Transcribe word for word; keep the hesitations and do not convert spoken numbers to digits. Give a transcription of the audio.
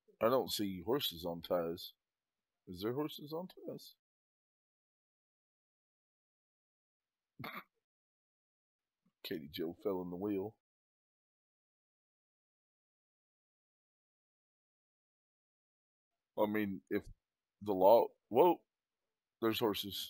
I don't see horses on ties. Is there horses on ties? Katie Joe fell in the wheel. I mean, if the law. Whoa, there's horses.